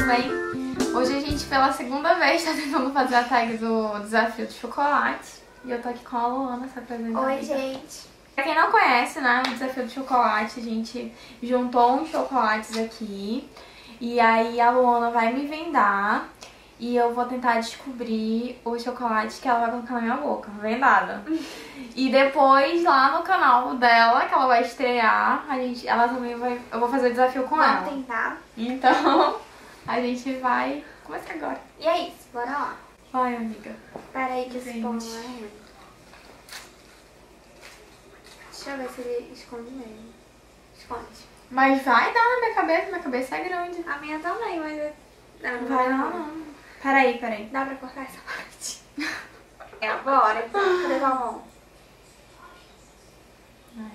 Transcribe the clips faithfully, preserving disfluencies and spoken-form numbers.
tudo bem? Hoje a gente pela segunda vez tá tentando fazer a tag do desafio de chocolate. E eu tô aqui com a Luana se apresentando. Oi, gente. Pra quem não conhece, né, o desafio de chocolate, a gente juntou uns chocolates aqui. E aí a Luana vai me vendar e eu vou tentar descobrir o chocolate que ela vai colocar na minha boca, vendada. E depois lá no canal dela, que ela vai estrear, a gente, ela também vai, eu vou fazer o desafio com ela. Vamos tentar. Então, a gente vai começar agora. E é isso, bora lá. Vai, amiga. Pera aí que esse Gente. pão não é ruim. Deixa eu ver se ele esconde mesmo. Esconde. Mas vai dar na minha cabeça, minha cabeça é grande. A minha também, mas... eu- Não, não Vai vai lá, não. não. Peraí, peraí. Dá pra cortar essa parte? É agora, então. Cadê tua mão? Vai.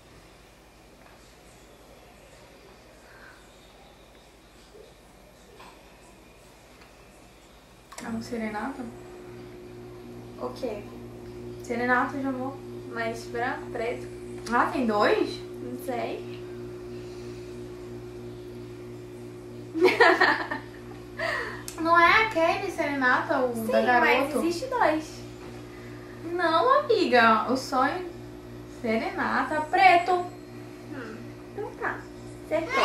É um serenata? O quê? Serenata de amor. Mais branco, preto? Ah, tem dois? Não sei. Não é aquele serenata, o Sim, da mas garoto? existe dois. Não, amiga. O sonho... Serenata preto. Hum, então tá. Acertou.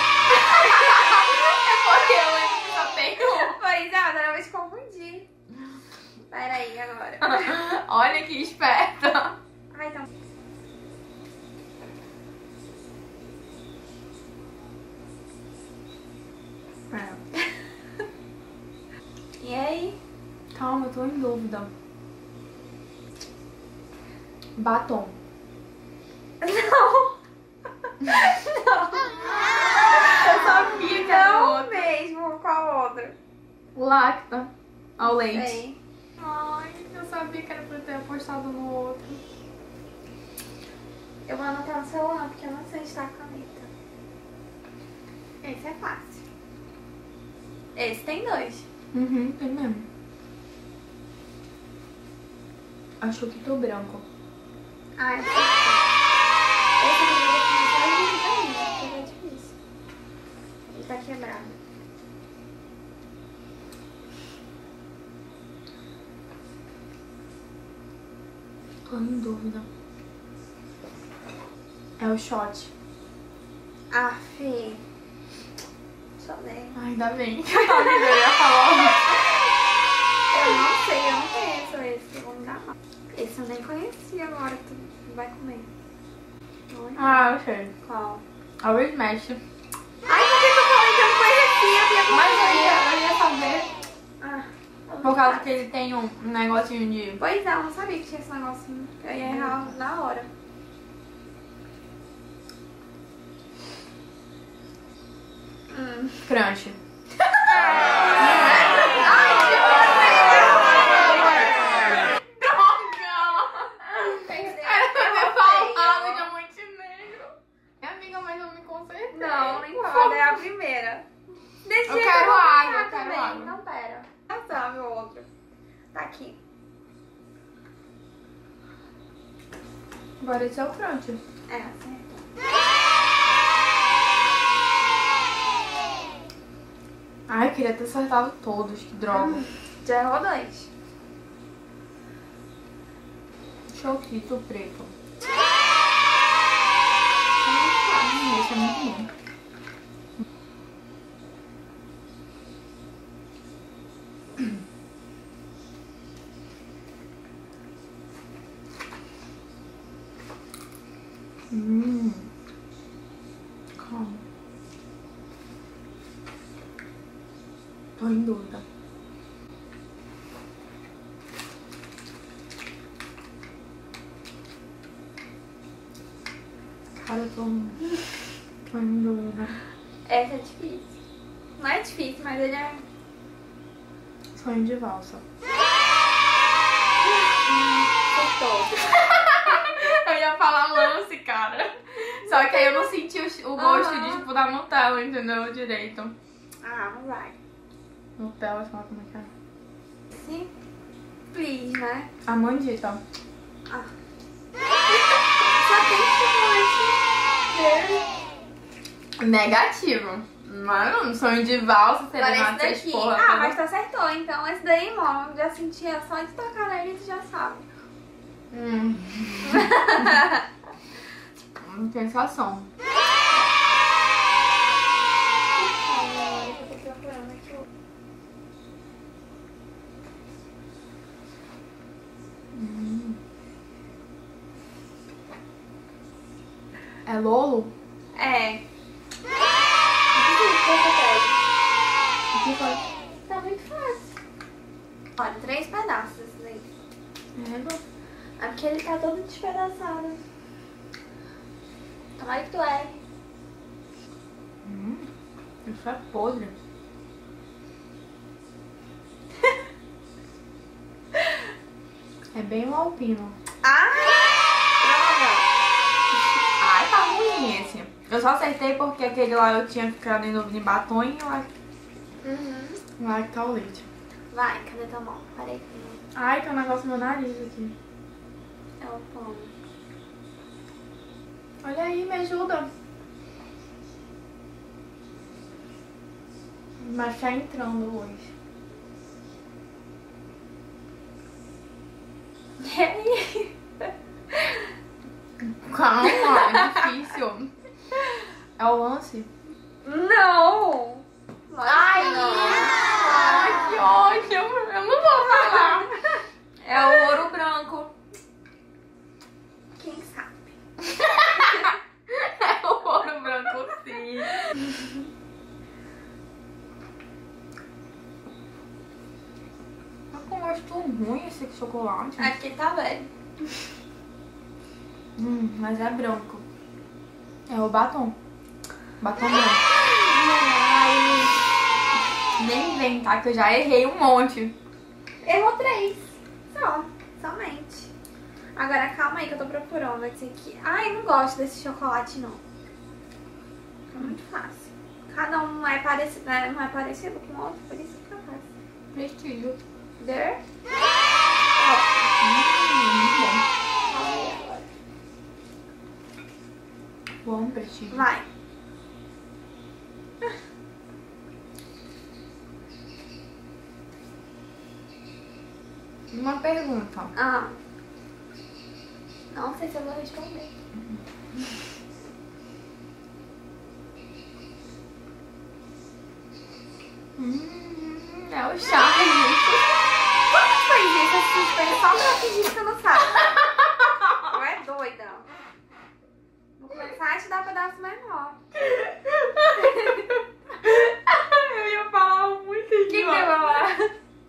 É porque eu lembro que só tem um. Pois é, agora eu vou te confundir. Pera aí, agora. Olha que esperta. Ai, então... É. E aí? Calma, eu tô em dúvida. Batom. Não! Eu sabia que era Não outro. mesmo, qual outro? O Lacta. Ao leite. Sei. Ai, eu sabia que era pra eu ter apostado no outro. Eu vou anotar no celular porque eu não sei estar com a caneta. Esse é fácil. Esse tem dois. Uhum, tem mesmo. Achou que tô branco. Ah, esse é Esse aqui é difícil. Ele tá quebrado. Tô em dúvida. É o shot. Ah, Fê. Deixa eu ver. Ai, ainda bem. Amiga, eu ia falar. Eu não sei, eu não conheço esse. Vamos dar mal. Esse eu nem conhecia agora. Tu vai comer. Olha. Ah, eu sei. Qual? É o Smash. Ai, por que que eu falei que eu não conhecia? Eu ia Mas eu conhecer. ia, eu ia saber. Ah, Por causa que ele tem um um negocinho de... Pois é, eu não sabia que tinha esse negocinho. Eu ia errar na hora. Hum. crunch. Era pra ter falado de Montenegro. Minha amiga, mas eu me consertei. Não, nem pode, é a primeira. Desse Eu jeito quero vou água, ficar eu quero também. água. Não, pera. Ah, tá, meu outro. Tá aqui. Agora esse é o crunch. É, acertou. Ai, eu queria ter acertado todos, que droga. Já errou dois. Choquito preto. Hum, esse é muito bom. Hum. Calma. Tô em dúvida. Cara, eu tô, tô em dúvida. Essa é difícil. Não é difícil, mas ele é... Sonho de valsa. Acertou. Eu ia falar lance, cara. Só que aí eu não senti o, o gosto Aham. de, tipo, da Nutella, entendeu? Direito. Ah, vai. Nutella, sei lá como é que é. Sim. Please, né? A mandita. Ah. Só tem chocolate verde. Negativo. Mas não, sonho de valsa, serenata, Agora essas esse daqui. porra. Ah, mas tu acertou. Então esse daí, mano, já sentia só de tocar nele, tu já sabe. Hum. Hum, sensação. Hum. É Lolo? É. O que foi? Tá muito fácil. Olha, três pedaços esse daí. É, É porque ele tá todo despedaçado. Tomara que tu é. hum, isso é podre. É bem um alpino. Ah! Ai, tá ruim esse. Eu só acertei porque aquele lá eu tinha ficado em dúvida em batom e lá, Uhum. lá que tá o leite. Vai, cadê tua mão? Parei aqui. Ai, tem um negócio no meu nariz aqui. É o pão. Olha aí, me ajuda. Mas tá entrando hoje. E aí? Calma, é difícil. É o lance? Não! Ai, não! Ai, que ódio. Eu não vou falar. É o ouro branco. Quem sabe? É o ouro branco, sim. Tá com gosto ruim esse chocolate. É porque tá velho. Hum, mas é branco. É o batom. Batom branco. Ai, Nem vem, tá? Que eu já errei um monte. errou três. Só, somente. Agora calma aí que eu tô procurando esse aqui. Ai, não gosto desse chocolate não. É muito fácil. Cada um é parecido, né? Não é parecido com o outro, por isso que é fácil. Prestígio. There? Hum, Calma aí agora. bom. Bom, prestígio. Vai. Uma pergunta. Ah. Não sei se eu vou responder. Hum, é o Charles. Por que tu fez isso? Esse suspense só pra fingir que eu não sabe. Tu é doida. Vou começar a te dar pedaço menor. Eu ia falar muito O que que eu vou falar?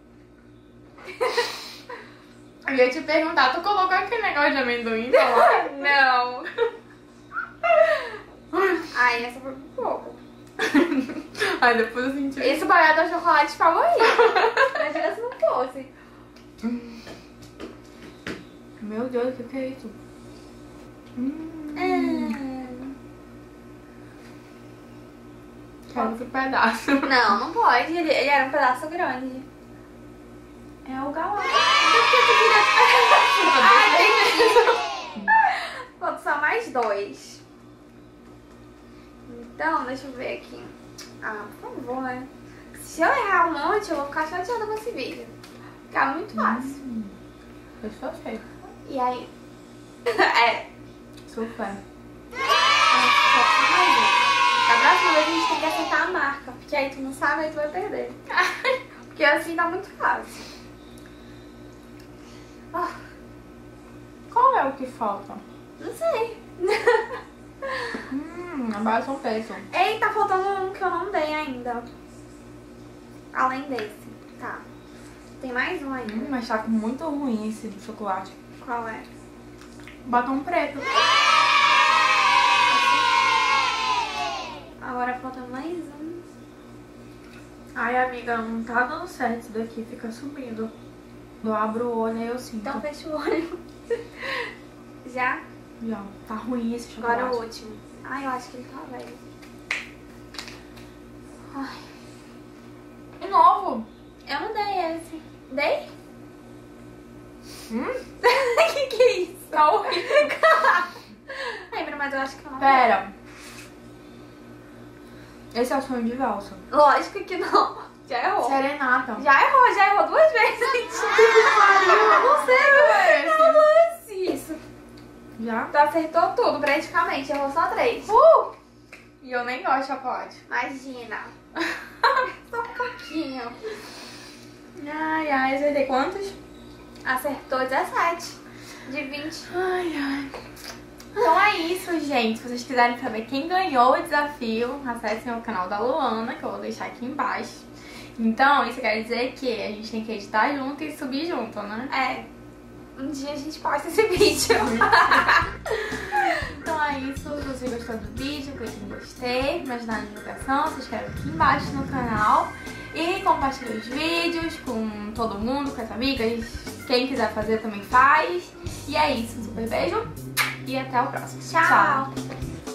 Eu ia te perguntar, tu colocou aquele negócio de amendoim pra lá? Não. Ai, essa foi um pouco. Aí depois eu senti... Esse boiado é o chocolate favorito. Imagina se não fosse. Meu Deus, o que, que é isso? Hum, Hum. quero outro pedaço. Não, não pode. Ele, ele era um pedaço grande. É o galão. Por que tu queria... Ai, tem que... Faltam só mais dois. Então, deixa eu ver aqui. Ah, por favor, né? Se eu errar um monte, eu vou ficar chateada com esse vídeo. Fica muito fácil. Hum, eu sou feio. E aí? É. Sou fé. Da próxima vez a gente tem que acertar a marca. Porque aí tu não sabe, aí tu vai perder. Porque assim tá muito fácil. Ah, Qual é o que falta? não sei. Hum, agora são peças. Ei, tá faltando um que eu não dei ainda. Além desse. Tá. Tem mais um ainda. Hum, mas tá muito ruim esse chocolate. Qual é? Batom preto. Agora falta mais um. Ai, amiga, não tá dando certo isso daqui. Fica subindo. Eu abro o olho e eu sinto. Então fecha o olho. Já? Já, tá ruim esse chocolate. Agora o último. Ai, eu acho que ele tá velho. Ai. De novo. Eu não dei esse. Dei? Hum? que que é isso? Tá horrível. Lembra, mas eu acho que eu não Pera. Esse é o sonho de valsa. Lógico que não. Já errou. Serenata. Já errou, já errou duas vezes. Eu não sei, é é lance. Isso. Já? Tu acertou tudo, praticamente. Errou só três. Uh! E eu nem gosto de chocolate. Imagina. Só um pouquinho. Ai, ai, acertei quantos? Acertou dezessete de vinte. Ai, ai. Então é isso, gente. Se vocês quiserem saber quem ganhou o desafio, acessem o canal da Luana, que eu vou deixar aqui embaixo. Então, isso quer dizer que a gente tem que editar junto e subir junto, né? É. Um dia a gente posta esse vídeo. Então é isso. Se você gostou do vídeo, clique em gostei, me ajudar na divulgação, se inscreve aqui embaixo no canal. E compartilha os vídeos com todo mundo, com as amigas. Quem quiser fazer também faz. E é isso. Um super beijo e até o próximo. Tchau.